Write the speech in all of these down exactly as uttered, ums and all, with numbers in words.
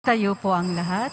Magtayo po ang lahat.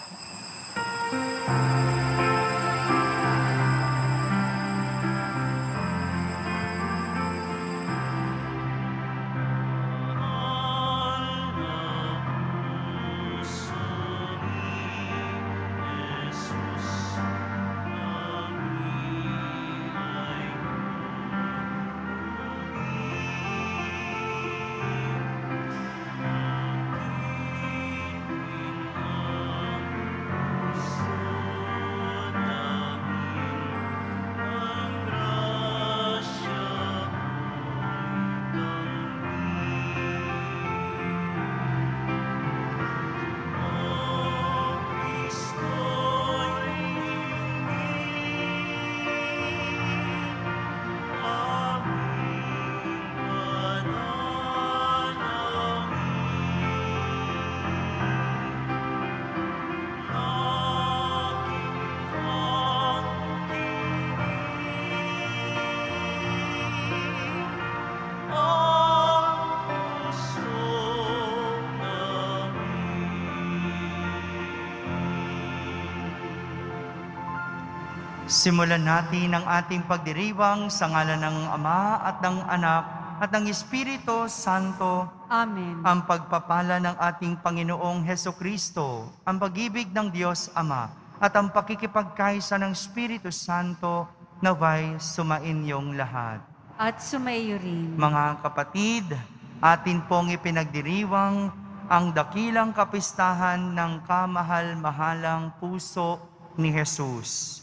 Simulan natin ang ating pagdiriwang sa ngalan ng Ama at ng Anak at ng Espiritu Santo. Amen. Ang pagpapala ng ating Panginoong Hesukristo, ang pag-ibig ng Diyos Ama, at ang pakikipagkaisa ng Espiritu Santo naway sumainyong lahat. At sumaiyo rin. Mga kapatid, atin pong ipinagdiriwang ang dakilang kapistahan ng kamahal-mahalang puso ni Jesus.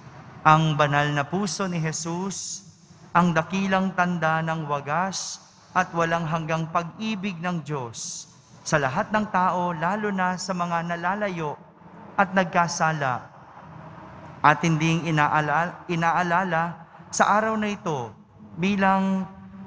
Ang banal na puso ni Jesus, ang dakilang tanda ng wagas at walang hanggang pag-ibig ng Diyos sa lahat ng tao, lalo na sa mga nalalayo at nagkasala. At hindi inaalala, inaalala sa araw na ito bilang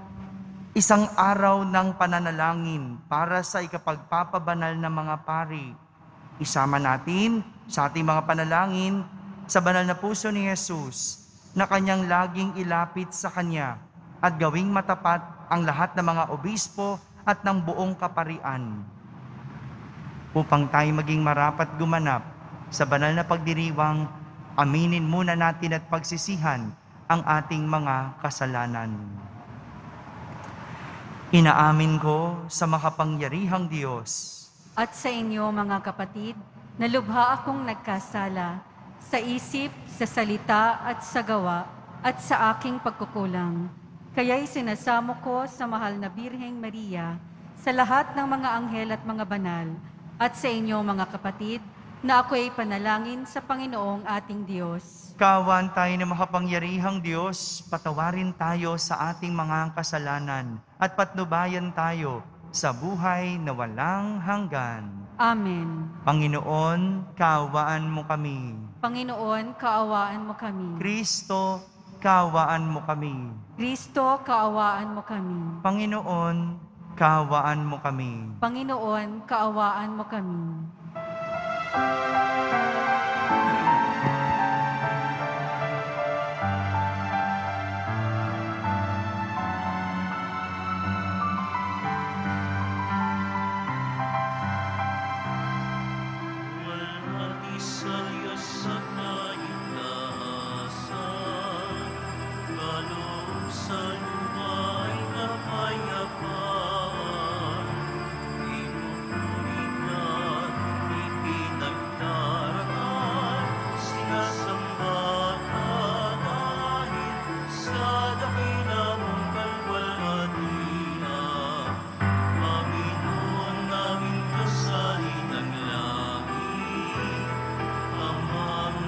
isang araw ng pananalangin para sa ikapagpapabanal ng mga pari. Isama natin sa ating mga panalangin sa banal na puso ni Jesus na kanyang laging ilapit sa kanya at gawing matapat ang lahat ng mga obispo at ng buong kaparian. Upang tayo maging marapat gumanap sa banal na pagdiriwang, aminin muna natin at pagsisihan ang ating mga kasalanan. Inaamin ko sa makapangyarihang Diyos At sa inyo mga kapatid, na lubha akong nagkasala sa isip, sa salita at sa gawa at sa aking pagkukulang. Kaya'y sinasamo ko sa mahal na Birheng Maria, sa lahat ng mga anghel at mga banal, at sa inyo mga kapatid, na ako'y panalangin sa Panginoong ating Diyos. Kawan tayo ng makapangyarihang Diyos, patawarin tayo sa ating mga kasalanan at patnubayan tayo sa buhay na walang hanggan. Amen. Panginoon, kaawaan mo kami. Panginoon, kaawaan mo kami. Kristo, kaawaan mo kami. Kristo, kaawaan mo kami. Panginoon, kaawaan mo kami. Panginoon, kaawaan mo kami. Amen.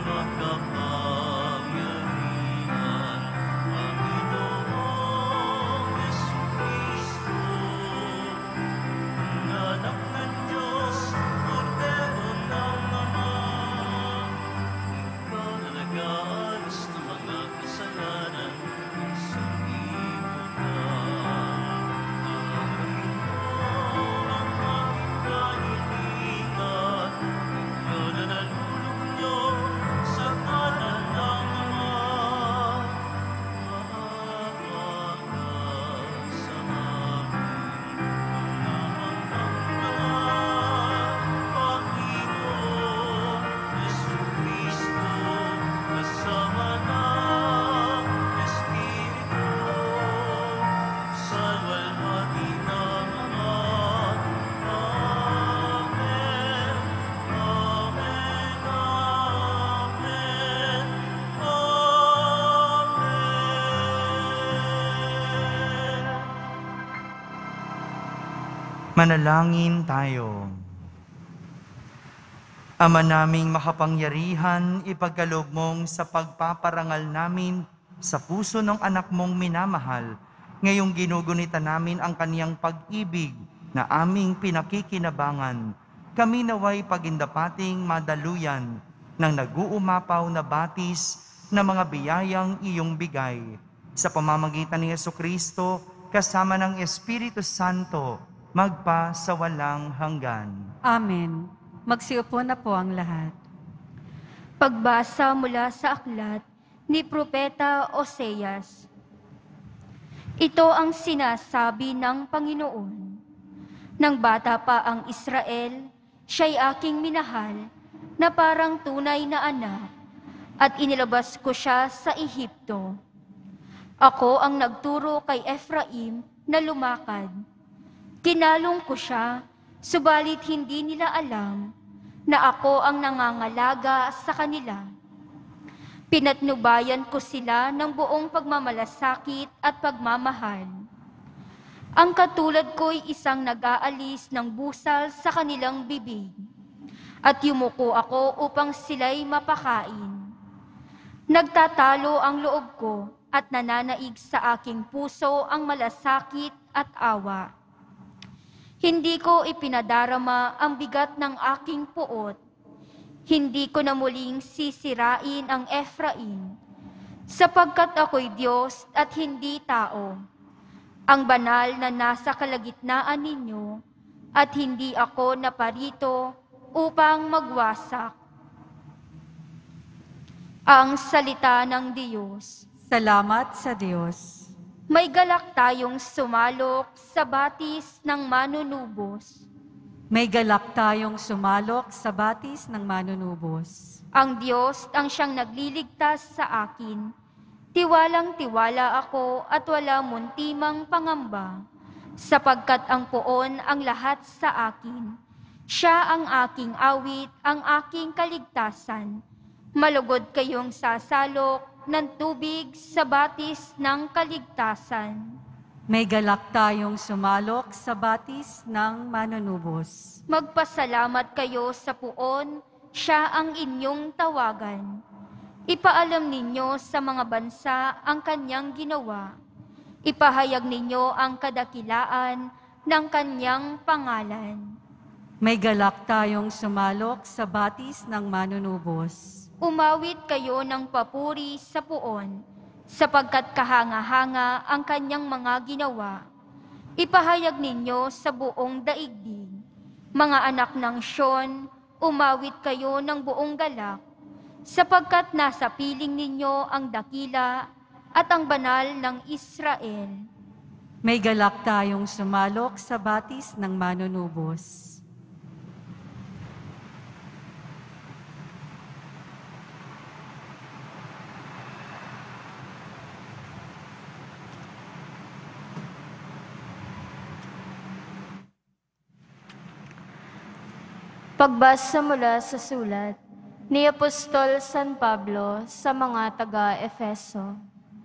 Manalangin tayo. Ama naming makapangyarihan, ipagkaloob mong sa pagpaparangal namin sa puso ng anak mong minamahal, ngayong ginugunita namin ang kaniyang pag-ibig na aming pinakikinabangan. Kami naway pagindapating madaluyan ng nag-uumapaw na batis na mga biyayang iyong bigay. Sa pamamagitan ni Jesucristo, kasama ng Espiritu Santo, magpa sa walang hanggan. Amen. Magsiupo na po ang lahat. Pagbasa mula sa aklat ni Propeta Oseas. Ito ang sinasabi ng Panginoon. Nang bata pa ang Israel, siya'y aking minahal na parang tunay na anak, at inilabas ko siya sa Ehipto. Ako ang nagturo kay Ephraim na lumakad. Kinalong ko siya, subalit hindi nila alam na ako ang nangangalaga sa kanila. Pinatnubayan ko sila ng buong pagmamalasakit at pagmamahal. Ang katulad ko'y isang nag-aalis ng busal sa kanilang bibig, at yumuko ako upang sila'y mapakain. Nagtatalo ang loob ko at nananaig sa aking puso ang malasakit at awa. Hindi ko ipinadarama ang bigat ng aking puot. Hindi ko na muling sisirain ang Ephraim, sapagkat ako'y Diyos at hindi tao, ang banal na nasa kalagitnaan ninyo, at hindi ako naparito upang magwasak. Ang salita ng Diyos. Salamat sa Diyos. May galak tayong sumalok sa batis ng manunubos. May galak tayong sumalok sa batis ng manunubos. Ang Diyos ang siyang nagliligtas sa akin. Tiwalang-tiwala ako at wala muntimang pangamba, sapagkat ang poon ang lahat sa akin. Siya ang aking awit, ang aking kaligtasan. Malugod kayong sasalok ng tubig sa batis ng kaligtasan. May galak tayong sumalok sa batis ng manunubos. Magpasalamat kayo sa puon, siya ang inyong tawagan. Ipaalam ninyo sa mga bansa ang kanyang ginawa. Ipahayag ninyo ang kadakilaan ng kanyang pangalan. May galak tayong sumalok sa batis ng manunubos. Umawit kayo ng papuri sa puon, sapagkat kahanga-hanga ang kanyang mga ginawa. Ipahayag ninyo sa buong daigdig. Mga anak ng Sion, umawit kayo ng buong galak, sapagkat nasa piling ninyo ang dakila at ang banal ng Israel. May galak tayong sumalok sa batis ng manunubos. Pagbasa mula sa sulat ni Apostol San Pablo sa mga taga-Efeso.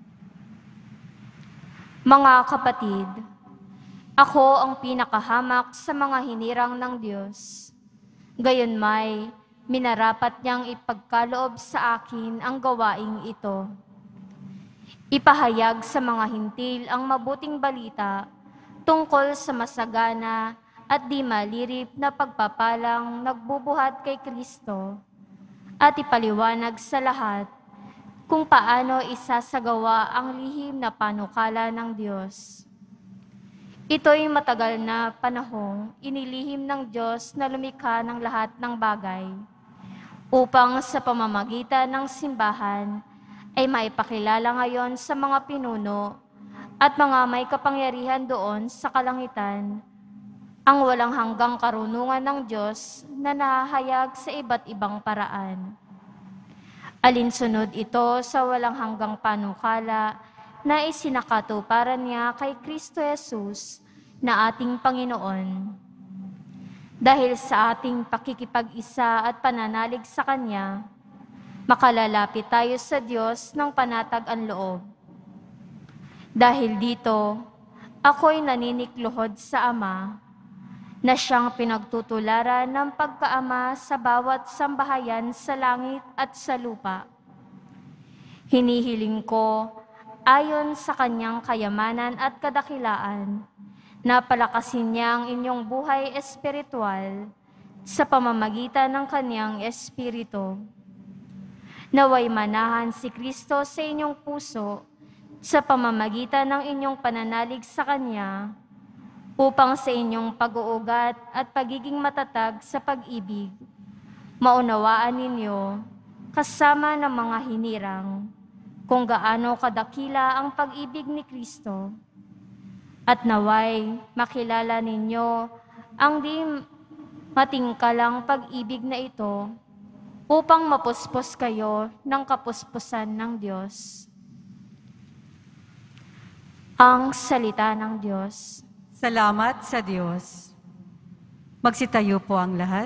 Mga kapatid, ako ang pinakahamak sa mga hinirang ng Diyos. Gayunmay, minarapat niyang ipagkaloob sa akin ang gawaing ito. Ipahayag sa mga hintil ang mabuting balita tungkol sa masagana at di malirip na pagpapalang nagbubuhat kay Kristo, at ipaliwanag sa lahat kung paano isasagawa ang lihim na panukala ng Diyos. Ito'y matagal na panahong inilihim ng Diyos na lumikha ng lahat ng bagay, upang sa pamamagitan ng simbahan ay maipakilala ngayon sa mga pinuno at mga may kapangyarihan doon sa kalangitan ang walang hanggang karunungan ng Diyos na nahahayag sa iba't ibang paraan. Alinsunod ito sa walang hanggang panukala na isinakatuparan niya kay Kristo Jesus na ating Panginoon. Dahil sa ating pakikipag-isa at pananalig sa Kanya, makalalapit tayo sa Diyos ng panatag ang loob. Dahil dito, ako'y naninikluhod sa Ama na siyang pinagtutularan ng pagkaama sa bawat sambahayan sa langit at sa lupa. Hinihiling ko, ayon sa kanyang kayamanan at kadakilaan, na palakasin niya ang inyong buhay espiritual sa pamamagitan ng kanyang espiritu. Naway manahan si Kristo sa inyong puso sa pamamagitan ng inyong pananalig sa Kanya, upang sa inyong pag-uugat at pagiging matatag sa pag-ibig, maunawaan ninyo, kasama ng mga hinirang, kung gaano kadakila ang pag-ibig ni Kristo. At naway makilala ninyo ang di matingkalang pag-ibig na ito, upang mapuspos kayo ng kapuspusan ng Diyos. Ang salita ng Diyos. Salamat sa Diyos. Magsitayo po ang lahat.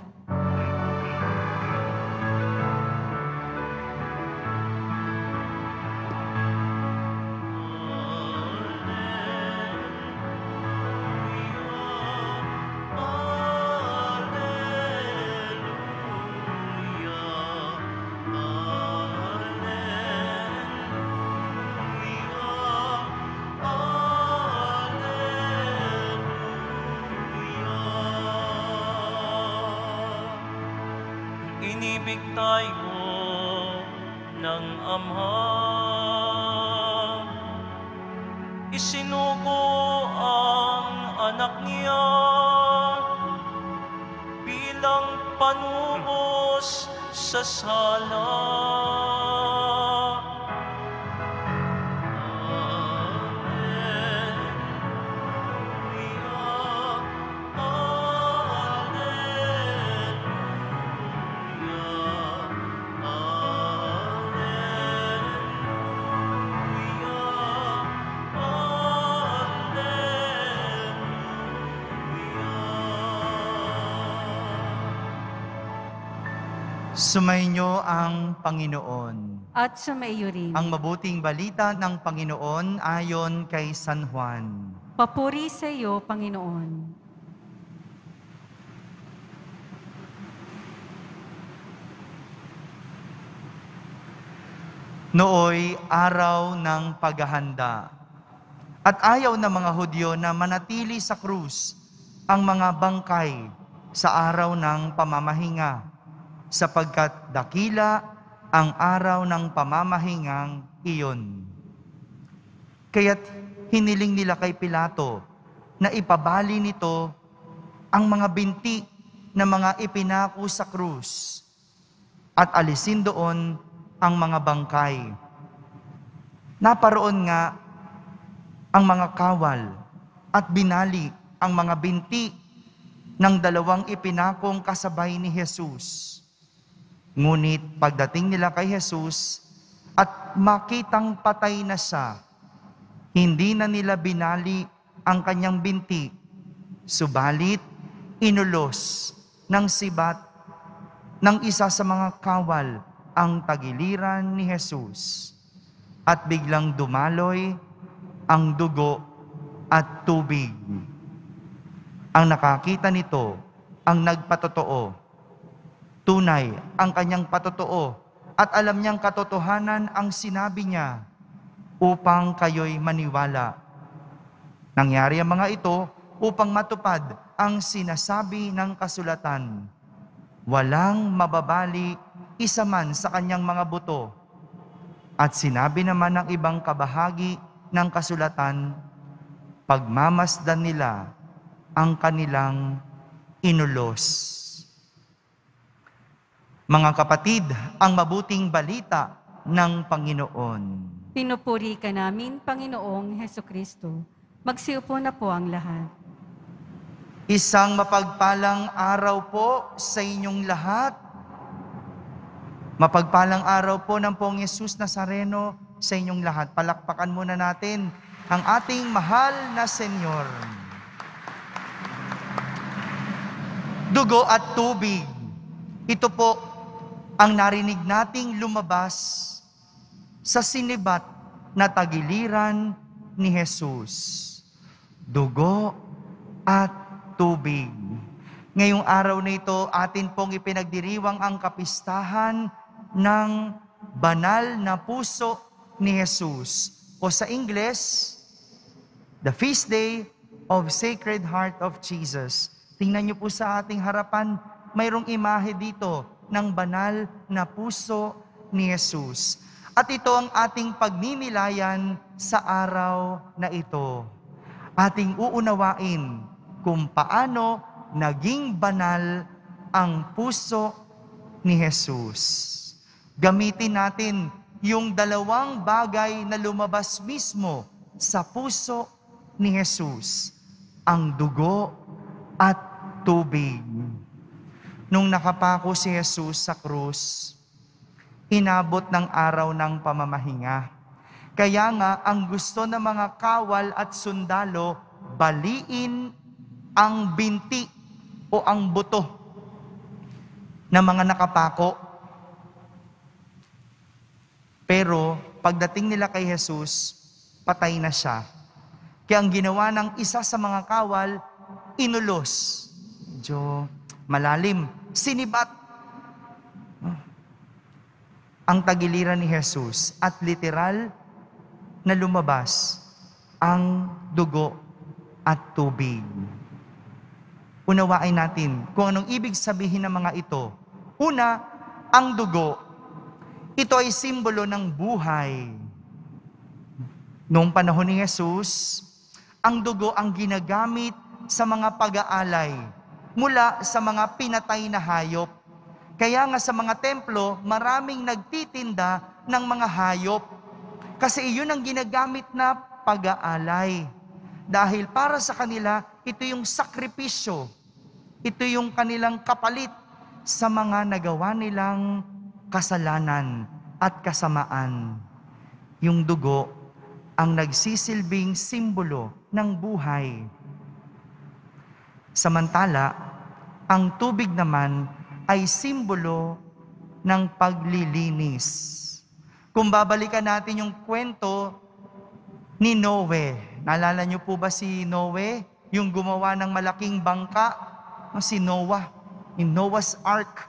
Inibig tayo ng Ama, isinugo ang anak niya bilang panubos sa sala. Sumainyo ang Panginoon. At sumaiyo rin. Ang mabuting balita ng Panginoon ayon kay San Juan. Papuri sa iyo, Panginoon. Nooy araw ng paghahanda. At ayaw ng mga Hudyo na manatili sa krus ang mga bangkay sa araw ng pamamahinga, sapagkat dakila ang araw ng pamamahingang iyon. Kaya't hiniling nila kay Pilato na ipabali nito ang mga binti na mga ipinako sa krus at alisin doon ang mga bangkay. Naparoon nga ang mga kawal at binali ang mga binti ng dalawang ipinakong kasabay ni Jesus. Ngunit pagdating nila kay Jesus at makitang patay na siya, hindi na nila binali ang kanyang binti, subalit inulos ng sibat ng isa sa mga kawal ang tagiliran ni Jesus, at biglang dumaloy ang dugo at tubig. Ang nakakita nito ang nagpatotoo. Tunay ang kanyang patotoo at alam niyang katotohanan ang sinabi niya upang kayo'y maniwala. Nangyari ang mga ito upang matupad ang sinasabi ng kasulatan. Walang mababali isa man sa kanyang mga buto. At sinabi naman ng ibang kabahagi ng kasulatan, pagmamasdan nila ang kanilang inulos. Mga kapatid, ang mabuting balita ng Panginoon. Pinupuri ka namin, Panginoong Hesukristo. Magsiupo na po ang lahat. Isang mapagpalang araw po sa inyong lahat. Mapagpalang araw po ng Poong Jesus Nazareno sa inyong lahat. Palakpakan muna natin ang ating mahal na Senyor. Dugo at tubig. Ito po ang narinig nating lumabas sa sinibat na tagiliran ni Jesus. Dugo at tubig. Ngayong araw na ito, atin pong ipinagdiriwang ang kapistahan ng banal na puso ni Jesus. O sa Ingles, the feast day of Sacred Heart of Jesus. Tingnan niyo po sa ating harapan, mayroong imahe dito ng banal na puso ni Jesus. At ito ang ating pagninilayan sa araw na ito. Ating uunawain kung paano naging banal ang puso ni Jesus. Gamitin natin yung dalawang bagay na lumabas mismo sa puso ni Jesus, ang dugo at tubig. Nung nakapako si Jesus sa krus, inabot ng araw ng pamamahinga. Kaya nga, ang gusto ng mga kawal at sundalo, baliin ang binti o ang buto ng mga nakapako. Pero pagdating nila kay Jesus, patay na siya. Kaya ang ginawa ng isa sa mga kawal, inulos. Medyo malalim. Sinibat ang tagiliran ni Jesus at literal na lumabas ang dugo at tubig. Unawain natin kung anong ibig sabihin ng mga ito. Una, ang dugo. Ito ay simbolo ng buhay. Noong panahon ni Jesus, ang dugo ang ginagamit sa mga pag-aalay mula sa mga pinatay na hayop. Kaya nga sa mga templo, maraming nagtitinda ng mga hayop. Kasi iyon ang ginagamit na pag-aalay. Dahil para sa kanila, ito yung sakripisyo. Ito yung kanilang kapalit sa mga nagawa nilang kasalanan at kasamaan. Yung dugo ang nagsisilbing simbolo ng buhay. Samantala, ang tubig naman ay simbolo ng paglilinis. Kung babalikan natin yung kwento ni Noe, naalala niyo po ba si Noe? Yung gumawa ng malaking bangka, si Noah, in Noah's Ark.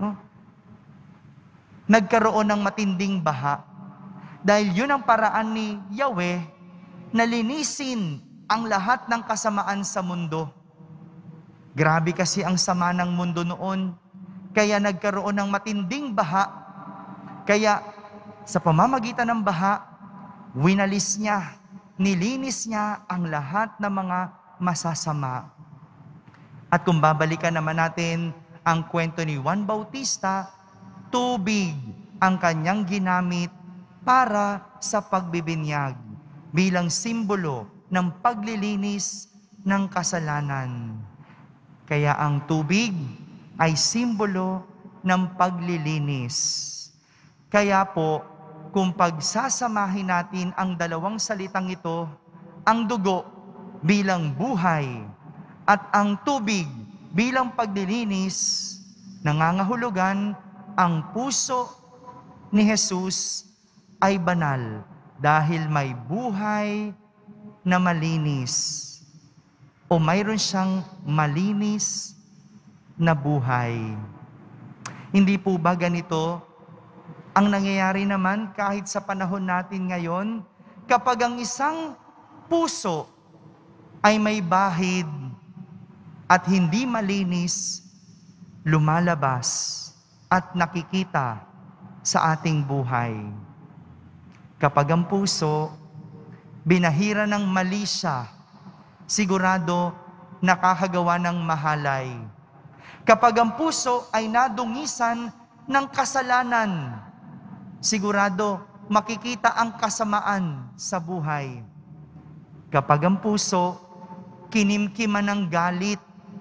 Nagkaroon ng matinding baha. Dahil yun ang paraan ni Yahweh na linisin ang lahat ng kasamaan sa mundo. Grabe kasi ang sama ng mundo noon. Kaya nagkaroon ng matinding baha. Kaya sa pamamagitan ng baha, winalis niya, nilinis niya ang lahat ng mga masasama. At kung babalikan naman natin ang kwento ni Juan Bautista, tubig ang kanyang ginamit para sa pagbibinyag bilang simbolo ng paglilinis ng kasalanan. Kaya ang tubig ay simbolo ng paglilinis. Kaya po, kung pagsasamahin natin ang dalawang salitang ito, ang dugo bilang buhay at ang tubig bilang paglilinis, nangangahulugan ang puso ni Jesus ay banal dahil may buhay na malinis o mayroon siyang malinis na buhay. Hindi po ba ganito ang nangyayari naman kahit sa panahon natin ngayon kapag ang isang puso ay may bahid at hindi malinis, lumalabas at nakikita sa ating buhay. Kapag ang puso binahira ng mali siya, sigurado nakakagawa ng mahalay. Kapag ang puso ay nadungisan ng kasalanan, sigurado makikita ang kasamaan sa buhay. Kapag ang puso kinimkiman ng galit,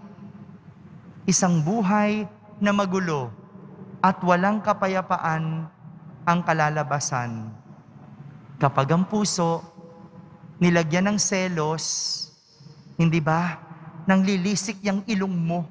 isang buhay na magulo at walang kapayapaan ang kalalabasan. Kapag ang puso nilagyan ng selos, hindi ba, nang lilisik yung ilong mo.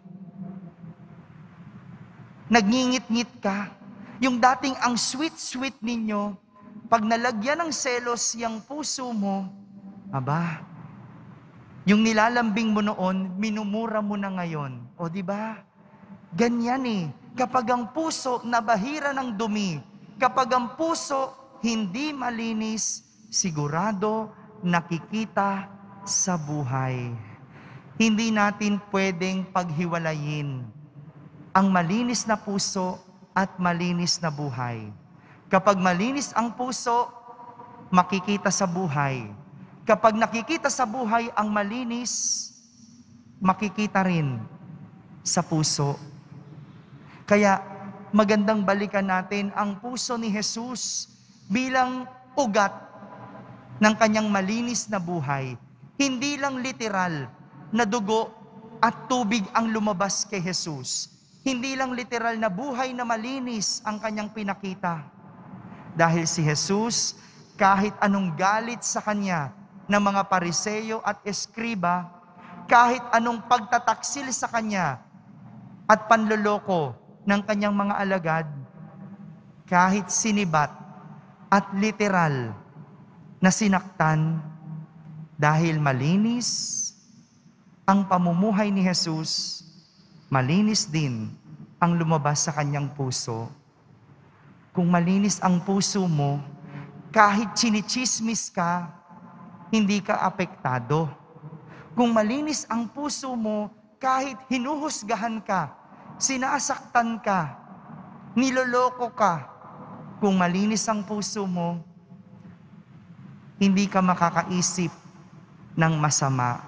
Nagngingit-ngit ka. Yung dating ang sweet-sweet ninyo, pag nalagyan ng selos yung puso mo, aba, Yung nilalambing mo noon, minumura mo na ngayon. O di ba? Ganyan eh. Kapag ang puso nabahira ng dumi, kapag ang puso hindi malinis, sigurado nakikita sa buhay. Hindi natin pwedeng paghiwalayin ang malinis na puso at malinis na buhay. Kapag malinis ang puso, makikita sa buhay. Kapag nakikita sa buhay ang malinis, makikita rin sa puso. Kaya magandang balikan natin ang puso ni Jesus bilang ugat ng kanyang malinis na buhay. Hindi lang literal na dugo at tubig ang lumabas kay Jesus. Hindi lang literal na buhay na malinis ang kanyang pinakita. Dahil si Jesus, kahit anong galit sa kanya ng mga Pariseo at Eskriba, kahit anong pagtataksil sa kanya at panloloko ng kanyang mga alagad, kahit sinibat at literal na sinaktan, dahil malinis ang pamumuhay ni Jesus, malinis din ang lumabas sa kanyang puso. Kung malinis ang puso mo, kahit chinichismis ka, hindi ka apektado. Kung malinis ang puso mo, kahit hinuhusgahan ka, sinasaktan ka, niloloko ka, kung malinis ang puso mo, hindi ka makakaisip ng masama.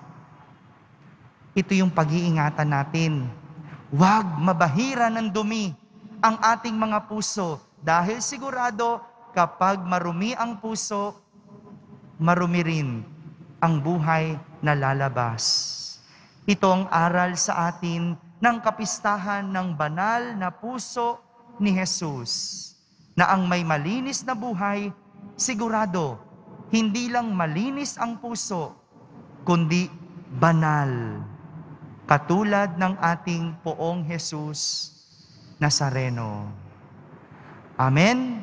Ito yung pag-iingatan natin. Huwag mabahira ng dumi ang ating mga puso, dahil sigurado kapag marumi ang puso, marumi rin ang buhay na lalabas. Ito ang aral sa atin ng kapistahan ng banal na puso ni Jesus, na ang may malinis na buhay, sigurado, hindi lang malinis ang puso, kundi banal. Katulad ng ating Poong Jesus Nazareno. Amen.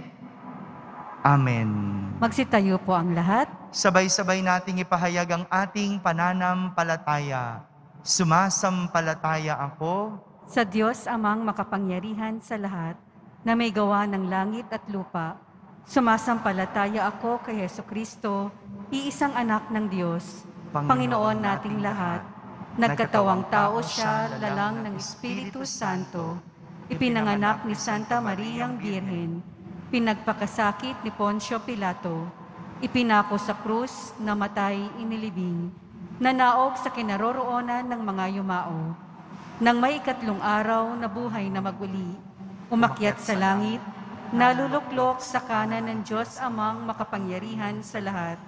Amen. Magsitayo po ang lahat. Sabay-sabay nating ipahayag ang ating pananampalataya. Sumasampalataya ako Sa Diyos amang makapangyarihan sa lahat, na may gawa ng langit at lupa, sumasampalataya ako kay Hesukristo, iisang anak ng Diyos, Panginoon nating lahat. Nagkatawang tao siya, lalang ng Espiritu Santo, ipinanganak ni Santa Mariang Birhen, pinagpakasakit ni Poncio Pilato, ipinako sa krus, namatay, inilibing, nanaog sa kinaroroonan ng mga yumao. Nang may ikatlong araw na buhay na maguli, umakyat sa langit, naluluklok sa kanan ng Diyos amang makapangyarihan sa lahat.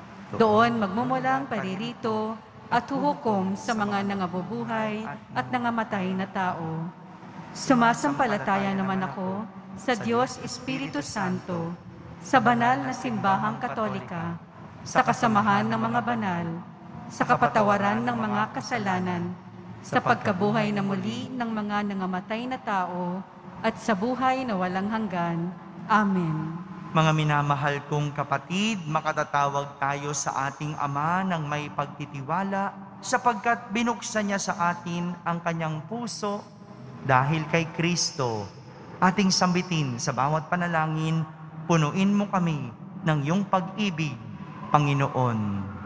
Doon magmumulang paririto at huhukom sa mga nangabubuhay at nangamatay na tao. Sumasampalataya naman ako sa Diyos Espiritu Santo, sa banal na simbahang katolika, sa kasamahan ng mga banal, sa kapatawaran ng mga kasalanan, sa pagkabuhay na muli ng mga nangamatay na tao, at sa buhay na walang hanggan. Amen. Mga minamahal kong kapatid, makatatawag tayo sa ating Ama ng may pagtitiwala, sapagkat binuksan niya sa atin ang kanyang puso dahil kay Kristo. Ating sambitin sa bawat panalangin, punuin mo kami ng iyong pag-ibig, Panginoon.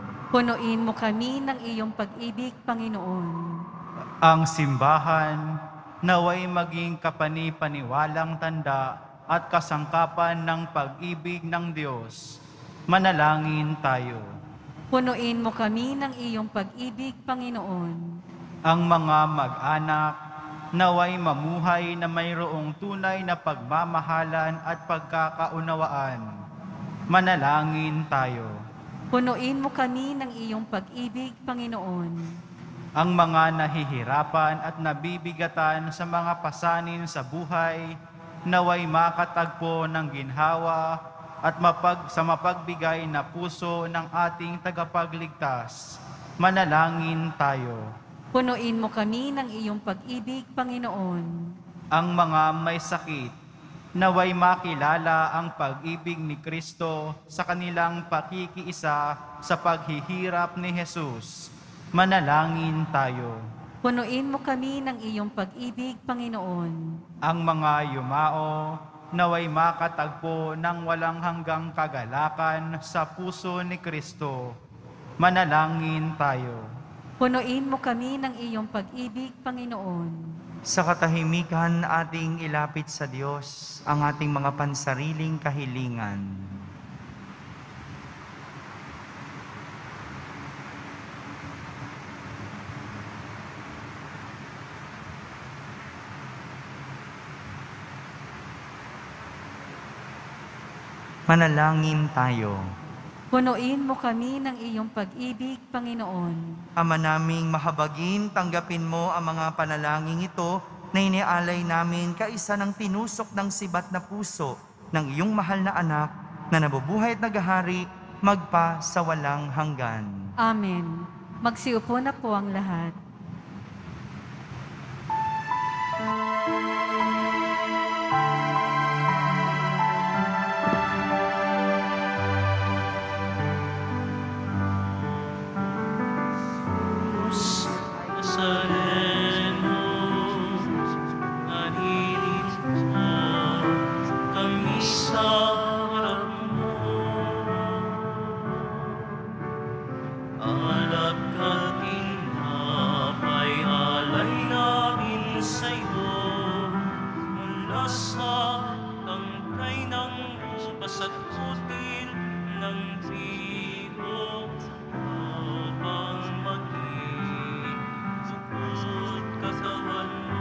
Punuin mo kami ng iyong pag-ibig, Panginoon. Ang simbahan naway maging kapani-paniwalang tanda at kasangkapan ng pag-ibig ng Diyos. Manalangin tayo. Punuin mo kami ng iyong pag-ibig, Panginoon. Ang mga mag-anak naway mamuhay na mayroong tunay na pagmamahalan at pagkakaunawaan. Manalangin tayo. Punuin mo kami ng iyong pag-ibig, Panginoon. Ang mga nahihirapan at nabibigatan sa mga pasanin sa buhay, naway makatagpo ng ginhawa at mapag, sa mapagbigay na puso ng ating tagapagligtas. Manalangin tayo. Punuin mo kami ng iyong pag-ibig, Panginoon. Ang mga may sakit, naway makilala ang pag-ibig ni Kristo sa kanilang pakikiisa sa paghihirap ni Jesus. Manalangin tayo. Punuin mo kami ng iyong pag-ibig, Panginoon. Ang mga yumao naway makatagpo ng walang hanggang kagalakan sa puso ni Kristo. Manalangin tayo. Punuin mo kami ng iyong pag-ibig, Panginoon. Sa katahimikan ating ilapit sa Diyos ang ating mga pansariling kahilingan. Manalangin tayo. Punuin mo kami ng iyong pag-ibig, Panginoon. Ama naming mahabagin, tanggapin mo ang mga panalangin ito na inialay namin kaisa ng tinusok ng sibat na puso ng iyong mahal na anak na nabubuhay at naghahari magpa sa walang hanggan. Amen. Magsiupo na po ang lahat. Nazareno, narinig mo kami sa harap mo. Alak at tinapay, alay namin sa'yo. Mula sa tangkay ng upas at putil ng trigo, upang maging bukod katawan mo.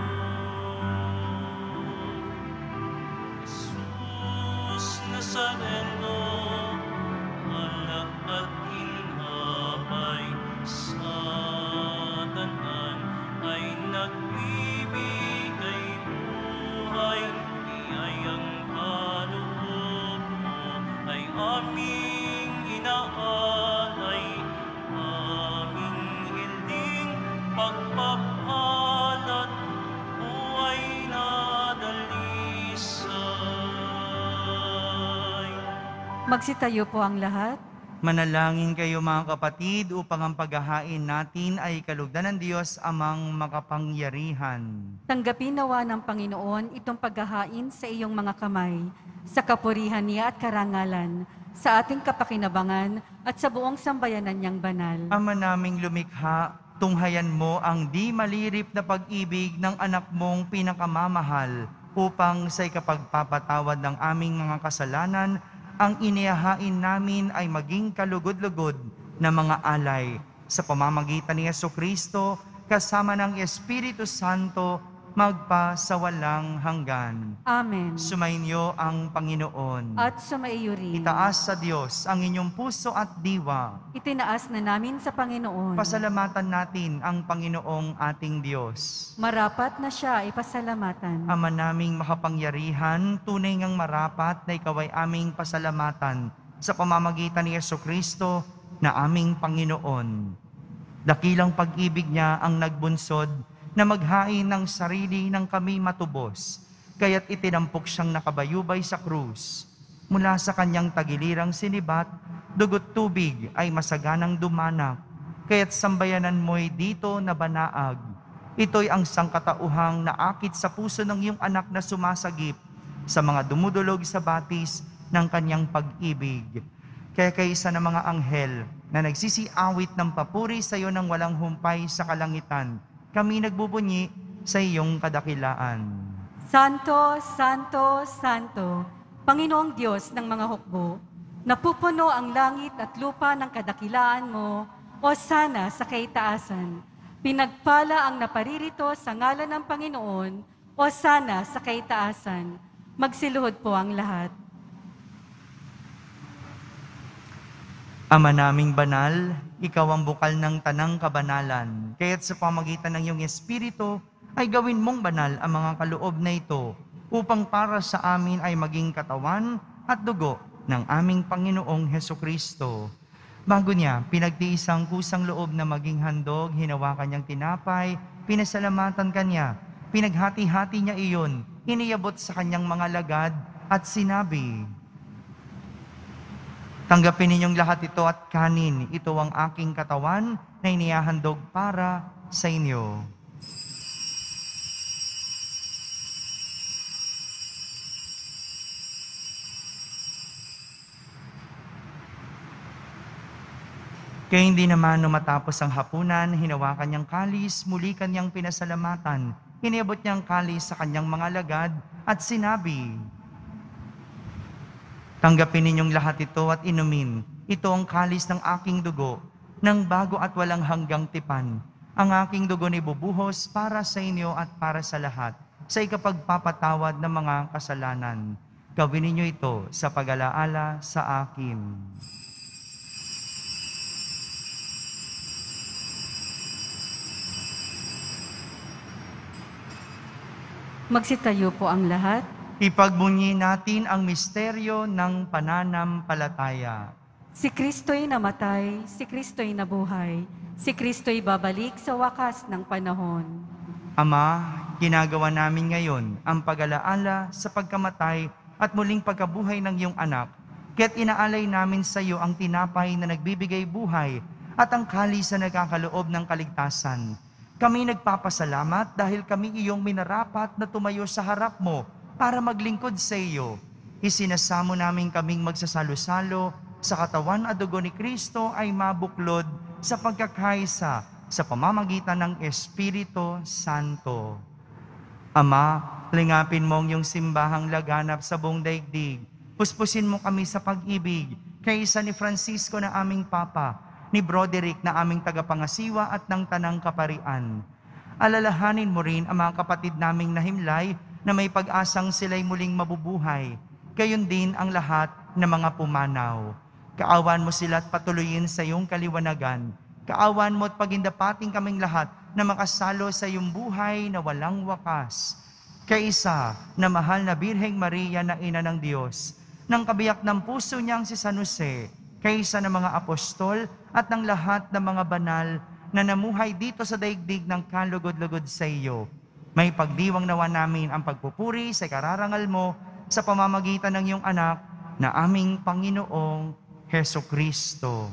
Jesus Nazareno, alak at tinapay, sa tanan ay nagbibigay buhay. Iyayang kaloob mo ay aming inaalay, aming hilding pagpapalat, buhay na dalisay. Magsitayo po ang lahat. Manalangin kayo mga kapatid upang ang paghahain natin ay kalugdan ng Diyos amang makapangyarihan. Tanggapin nawa ng Panginoon itong paghahain sa iyong mga kamay, sa kapurihan niya at karangalan, sa ating kapakinabangan at sa buong sambayanan niyang banal. Ama naming lumikha, tunghayan mo ang di malirip na pag-ibig ng anak mong pinakamamahal upang sa ikapagpapatawad ng aming mga kasalanan, ang inihahain namin ay maging kalugod-lugod na mga alay sa pamamagitan ni Jesucristo kasama ng Espiritu Santo magpa sa walang hanggan. Amen. Sumainyo ang Panginoon. At sumaiyo rin. Itaas sa Diyos ang inyong puso at diwa. Itinaas na namin sa Panginoon. Pasalamatan natin ang Panginoong ating Diyos. Marapat na siya ipasalamatan. Ama naming makapangyarihan, tunay ngang marapat na ikaw ay aming pasalamatan sa pamamagitan ni Jesucristo na aming Panginoon. Dakilang pag-ibig niya ang nagbunsod na maghain ng sarili ng kami matubos, kaya't itinampok siyang nakabayubay sa krus. Mula sa kanyang tagilirang sinibat, dugot tubig ay masaganang dumanak, kaya't sambayanan mo'y dito na banaag. Ito'y ang sangkatauhang naakit sa puso ng iyong anak na sumasagip sa mga dumudulog sa batis ng kanyang pag-ibig. Kaya kaysa ng mga anghel na nagsisiawit ng papuri sa iyo ng walang humpay sa kalangitan, kami nagbubunyi sa iyong kadakilaan. Santo, Santo, Santo, Panginoong Diyos ng mga hukbo, napupuno ang langit at lupa ng kadakilaan mo, o sana sa kaitaasan. Pinagpala ang naparirito sa ngalan ng Panginoon, o sana sa kaitaasan. Magsiluhod po ang lahat. Ama naming banal, ikaw ang bukal ng tanang kabanalan, kaya't sa pamagitan ng iyong Espiritu ay gawin mong banal ang mga kaloob na ito upang para sa amin ay maging katawan at dugo ng aming Panginoong Hesukristo. Bago niya, pinagtiis ang kusang loob na maging handog, hinawakan niyang tinapay, pinasalamatan kanya, pinaghati-hati niya iyon, iniyabot sa kanyang mga lagad at sinabi, "Tanggapin ninyong lahat ito at kanin. Ito ang aking katawan na na inihahandog para sa inyo. Kaya hindi naman nung matapos ang hapunan, hinawakan niyang kalis, muli kanyang pinasalamatan. Iniabot niyang kalis sa kanyang mga alagad at sinabi, "Tanggapin ninyong lahat ito at inumin. Ito ang kalis ng aking dugo, ng bago at walang hanggang tipan. Ang aking dugo ni bubuhos para sa inyo at para sa lahat, sa ikapagpapatawad ng mga kasalanan. Gawin ninyo ito sa pag-alaala sa akin." Magsitayo po ang lahat. Ipagbunyi natin ang misteryo ng pananampalataya. Si Kristo'y namatay, si Kristo'y nabuhay, si Kristo'y babalik sa wakas ng panahon. Ama, ginagawa namin ngayon ang pag-alaala sa pagkamatay at muling pagkabuhay ng iyong anak. Kaya't inaalay namin sa iyo ang tinapay na nagbibigay buhay at ang kalis na nagkakaloob ng kaligtasan. Kami nagpapasalamat dahil kami iyong minarapat na tumayo sa harap mo para maglingkod sa iyo. Isinasamo namin kaming magsasalo-salo sa katawan at dugo ni Kristo ay mabuklod sa pagkakaisa sa pamamagitan ng Espiritu Santo. Ama, lingapin mo ang iyong simbahang laganap sa buong daigdig. Puspusin mo kami sa pag-ibig, kaysa ni Francisco na aming Papa, ni Broderick na aming tagapangasiwa at ng Tanang Kaparian. Alalahanin mo rin ang mga kapatid naming nahimlay na may pag-asang sila'y muling mabubuhay. Gayon din ang lahat ng mga pumanaw. Kaawan mo sila at patuloyin sa iyong kaliwanagan. Kaawan mo at pagindapating kaming lahat na makasalo sa iyong buhay na walang wakas. Kaisa na mahal na Birheng Maria na Ina ng Diyos, ng kabiyak ng puso niyang si San Jose, kaysa ng mga apostol at ng lahat ng mga banal na namuhay dito sa daigdig ng kalugod-lugod sa iyo. May pagdiwang nawa namin ang pagpupuri sa kararangal mo sa pamamagitan ng iyong anak na aming Panginoong Hesukristo.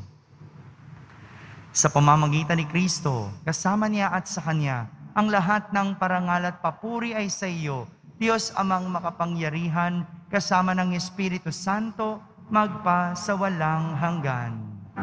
Sa pamamagitan ni Kristo, kasama niya at sa Kanya, ang lahat ng parangal at papuri ay sa iyo, Diyos amang makapangyarihan, kasama ng Espiritu Santo, magpa sa walang hanggan.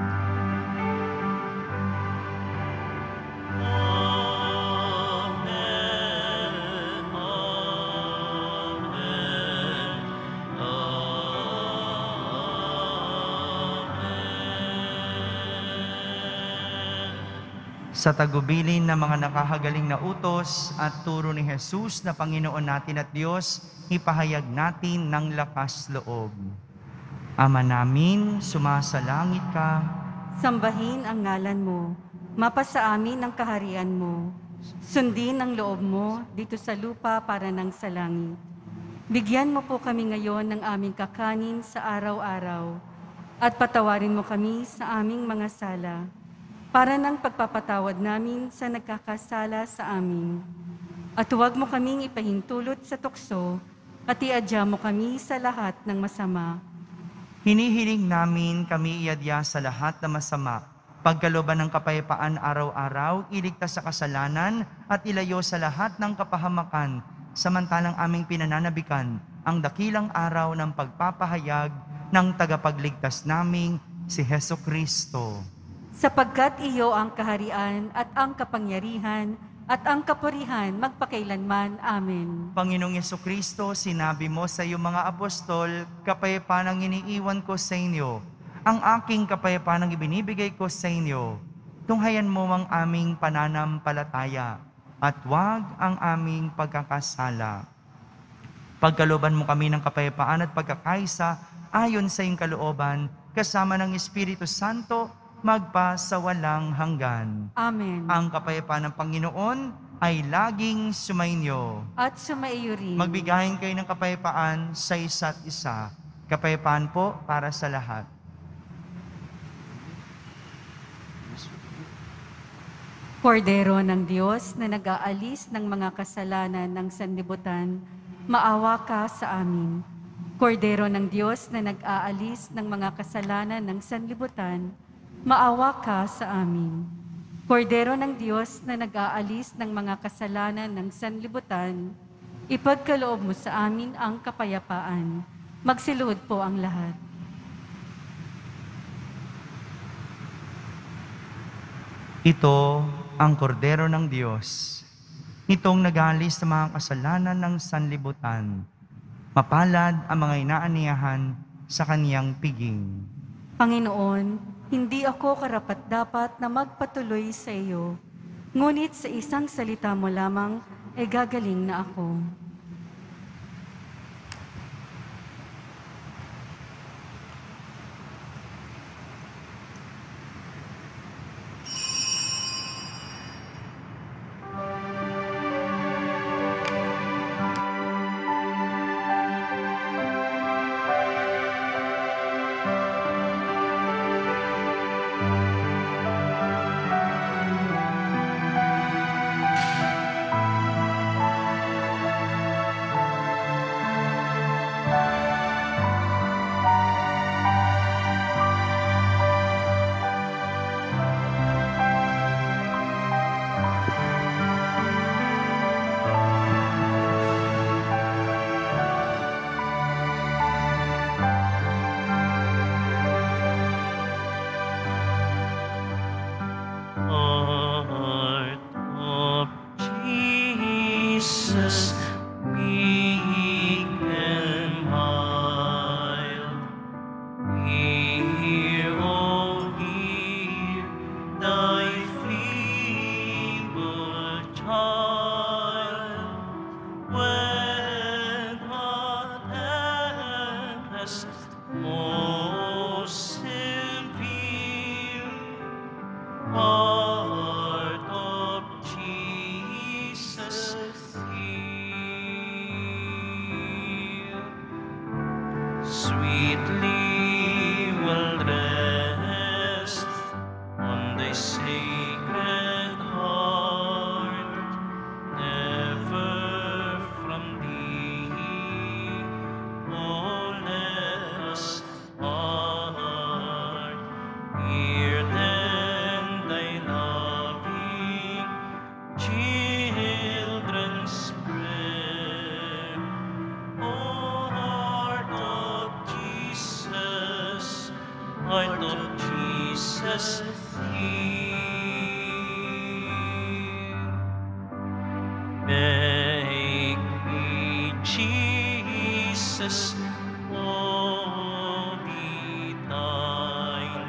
Sa tagubilin ng mga nakahagaling na utos at turo ni Jesus na Panginoon natin at Diyos, ipahayag natin ng lakas loob. Ama namin, sumasalangit ka. Sambahin ang ngalan mo. Mapasa amin ang kaharian mo. Sundin ang loob mo dito sa lupa para nang sa langit. Bigyan mo po kami ngayon ng aming kakanin sa araw-araw. At patawarin mo kami sa aming mga sala, para ng pagpapatawad namin sa nagkakasala sa amin. At huwag mo kaming ipahintulot sa tukso, at iadya mo kami sa lahat ng masama. Hinihiling namin kami iadya sa lahat ng masama, pagkalooban ng kapayapaan araw-araw, iligtas sa kasalanan, at ilayo sa lahat ng kapahamakan, samantalang aming pinananabikan ang dakilang araw ng pagpapahayag ng tagapagligtas naming si Hesukristo. Sapagkat iyo ang kaharian at ang kapangyarihan at ang kapurihan magpakailanman. Amen. Panginoong Hesukristo, sinabi mo sa iyong mga apostol, kapayapaan ang iniiwan ko sa inyo. Ang aking kapayapaan ang ibinibigay ko sa inyo. Tunghayan mo ang aming pananampalataya at huwag ang aming pagkakasala. Pagkalooban mo kami ng kapayapaan at pagkakaisa ayon sa iyong kalooban, kasama ng Espiritu Santo, magpa sa walang hanggan. Amen. Ang kapayapaan ng Panginoon ay laging sumainyo. At sumaiyo rin. Magbigayin kayo ng kapayapaan sa isa't isa. Kapayapaan po para sa lahat. Kordero ng Diyos na nag-aalis ng mga kasalanan ng sanlibutan, maawa ka sa amin. Kordero ng Diyos na nag-aalis ng mga kasalanan ng sanlibutan, maawa ka sa amin. Kordero ng Diyos na nag-aalis ng mga kasalanan ng sanlibutan, ipagkaloob mo sa amin ang kapayapaan. Magsiluhod po ang lahat. Ito ang kordero ng Diyos. Itong nag-aalis sa mga kasalanan ng sanlibutan. Mapalad ang mga inaaniyahan sa kaniyang piging. Panginoon, hindi ako karapat-dapat na magpatuloy sa iyo, ngunit sa isang salita mo lamang ay gagaling na ako. Heart of Jesus, meek and mild, hear, oh, hear thy feeble child, when thou hast most severe. Heart of Jesus, hear. Sweetly will rest on thy sacred heart, never from thee, oh, let us part. Hear then thy loving children's prayer. O heart of Jesus, heart of Jesus, hear. Make me, Jesus, oh, be thine.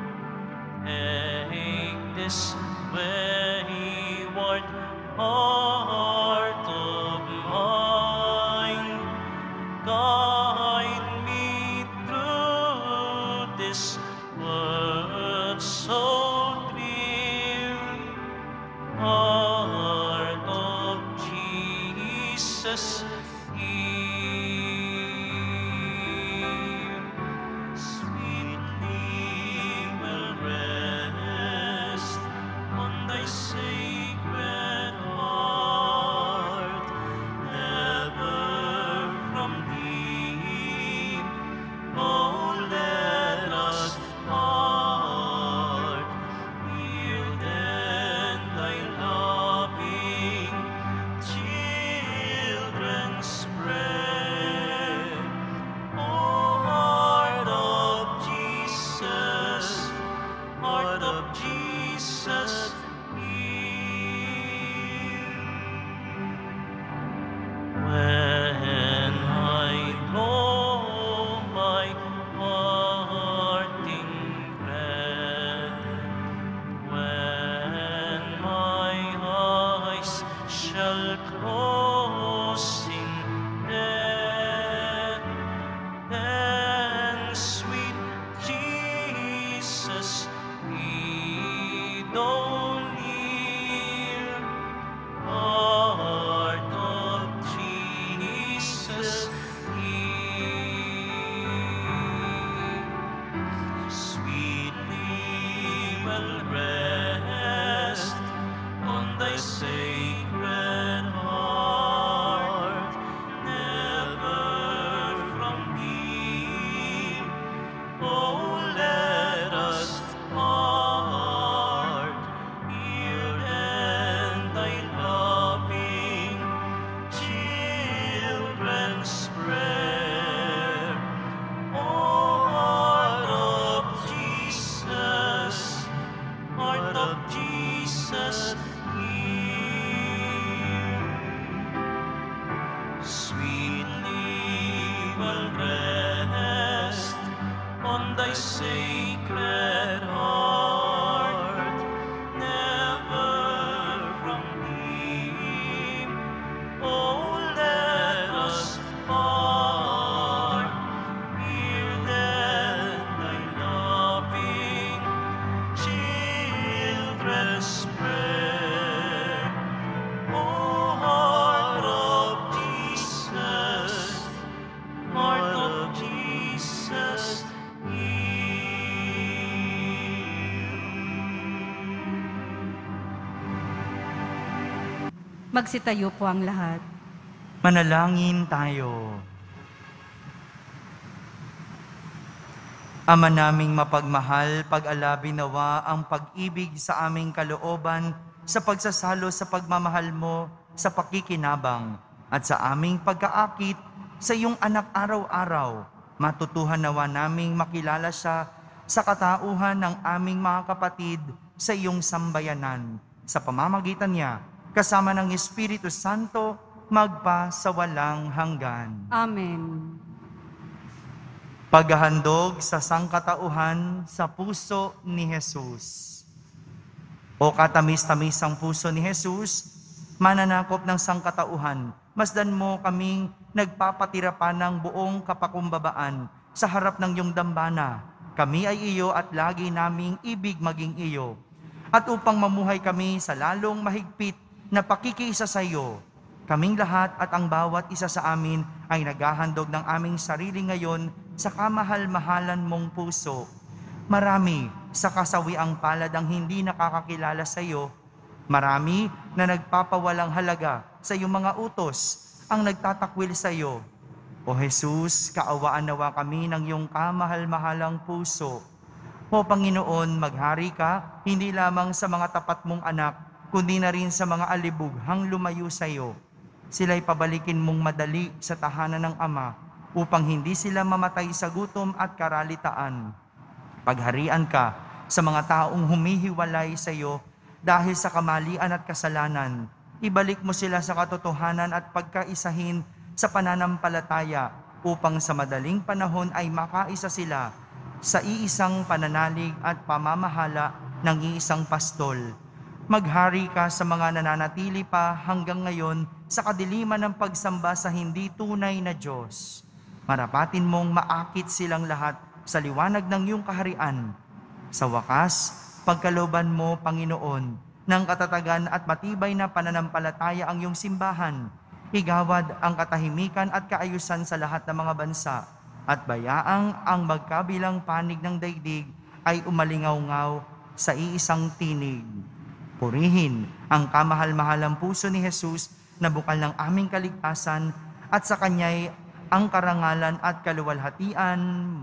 Take this wayward heart of mine, guide me through this world so drear. Heart of Jesus, hear. Sweetly will rest on thy sacred heart, never from thee, oh, let us part. Magsitayo po ang lahat. Manalangin tayo. Ama naming mapagmahal, pag-alabi nawa ang pag-ibig sa aming kalooban sa pagsasalo sa pagmamahal mo sa pakikinabang at sa aming pagkaakit sa iyong anak araw-araw. Matutuhan nawa naming makilala siya sa katauhan ng aming mga kapatid sa iyong sambayanan. Sa pamamagitan niya, kasama ng Espiritu Santo, magpa sa walang hanggan. Amen. Paghahandog sa sangkatauhan sa puso ni Jesus. O katamis-tamis ang puso ni Jesus, mananakop ng sangkatauhan, masdan mo kaming nagpapatira pa ng buong kapakumbabaan sa harap ng iyong dambana. Kami ay iyo at lagi naming ibig maging iyo. At upang mamuhay kami sa lalong mahigpit na pakikiisa sa iyo, kaming lahat at ang bawat isa sa amin ay naghahandog ng aming sarili ngayon sa kamahal-mahalan mong puso. Marami sa kasawiang palad ang hindi nakakakilala sa iyo. Marami na nagpapawalang halaga sa iyong mga utos ang nagtatakwil sa iyo. O Jesus, kaawaan nawa kami ng iyong kamahal-mahalang puso. O Panginoon, maghari ka hindi lamang sa mga tapat mong anak, kundi na rin sa mga alibughang lumayo sa iyo. Sila'y pabalikin mong madali sa tahanan ng Ama, upang hindi sila mamatay sa gutom at karalitaan. Pagharian ka sa mga taong humihiwalay sa iyo dahil sa kamalian at kasalanan. Ibalik mo sila sa katotohanan at pagkaisahin sa pananampalataya upang sa madaling panahon ay makaisa sila sa iisang pananalig at pamamahala ng iisang pastol. Maghari ka sa mga nananatili pa hanggang ngayon sa kadiliman ng pagsamba sa hindi tunay na Diyos. Marapatin mong maakit silang lahat sa liwanag ng iyong kaharian. Sa wakas, pagkalooban mo, Panginoon, ng katatagan at matibay na pananampalataya ang iyong simbahan. Igawad ang katahimikan at kaayusan sa lahat ng mga bansa, at bayaang ang magkabilang panig ng daigdig ay umalingaw-ngaw sa iisang tinig. Purihin ang kamahal-mahalang puso ni Jesus na bukal ng aming kaligtasan, at sa Kanya'y ang karangalan at kaluwalhatian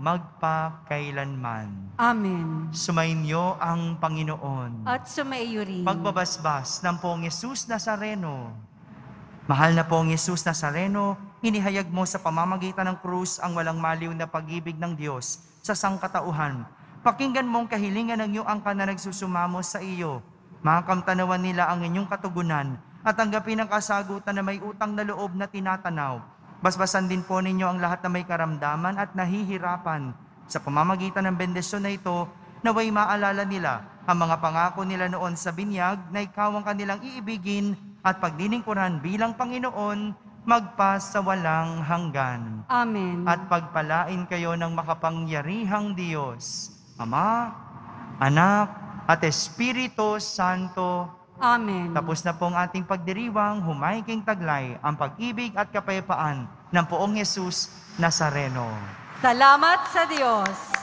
magpakailanman. Amen. Sumainyo ang Panginoon. At sumaiyo rin. Pagbabasbas ng Poong Jesus Nazareno. Mahal na Poong Jesus Nazareno, inihayag mo sa pamamagitan ng krus ang walang maliw na pag-ibig ng Diyos sa sangkatauhan. Pakinggan mong kahilingan ng iyong angkan na nagsusumamo sa iyo. Makamtanawan nila ang inyong katugunan at tanggapin ang kasagutan na may utang na loob na tinatanaw. Basbasan din po ninyo ang lahat na may karamdaman at nahihirapan. Sa pamamagitan ng bendisyon na ito, naway maalala nila ang mga pangako nila noon sa binyag na ikaw ang kanilang iibigin at pagdilingkuran bilang Panginoon magpa sa walang hanggan. Amen. At pagpalain kayo ng makapangyarihang Diyos, Ama, Anak, at Espiritu Santo. Amen. Tapos na pong ating pagdiriwang, humahiking taglay ang pag-ibig at kapayapaan ng Poong Jesus Nazareno. Salamat sa Diyos.